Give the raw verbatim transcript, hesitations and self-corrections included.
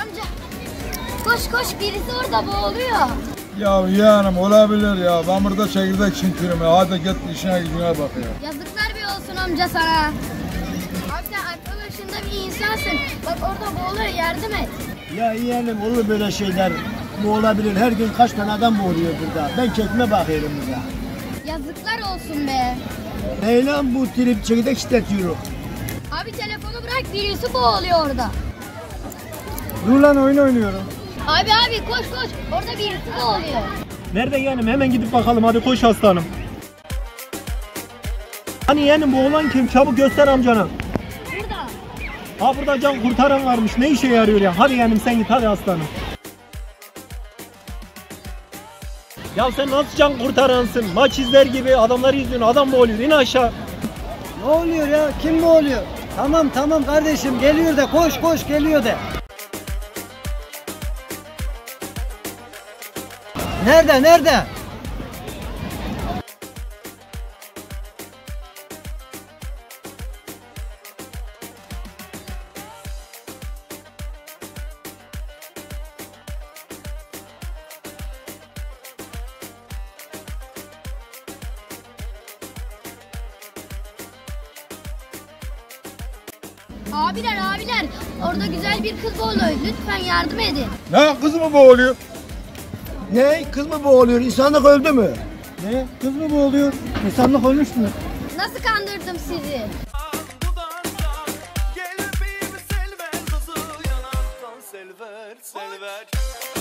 amca. Koş koş, birisi orada boğuluyor. Ya yeğenim olabilir ya. Ben burada çekirdek çintiyorum ya. Hadi git işine gücüne bak ya. Yazıklar bir olsun amca sana. Abi sen aklı başında bir insansın. Bak orada boğuluyor, yardım et. Ya yeğenim olur böyle şeyler. Bu olabilir. Her gün kaç tane adam boğuluyor burada. Ben kekime bakıyorum burada. Yazıklar olsun be. Neylan bu trip çekirdek işletiyorum. Abi telefonu bırak, birisi boğuluyor orada. Dur lan oyun oynuyorum. Abi abi koş koş, orada birisi boğuluyor. Nerede yeğenim? Hemen gidip bakalım. Hadi koş aslanım. Hani yeğenim bu olan kim? Çabuk göster amcana. Burada. Ha burada can kurtaran varmış. Ne işe yarıyor ya? Hadi yeğenim sen git hadi aslanım. Ya sen nasıl can kurtaransın? Maç izler gibi adamları izliyorsun. Adam mı oluyor? İn aşağı. Ne oluyor ya? Kim mi oluyor? Tamam tamam kardeşim geliyor da koş koş geliyor da. Nerede nerede? Abiler abiler, orada güzel bir kız boğuluyor. Lütfen yardım edin. Ne kız mı boğuluyor? Ne? Kız mı boğuluyor? İnsanlık öldü mü? Ne? Kız mı boğuluyor? İnsanlık ölmüş mü? Nasıl kandırdım sizi? Gel öpeyim Selver kızı yanaktan Selver Selver.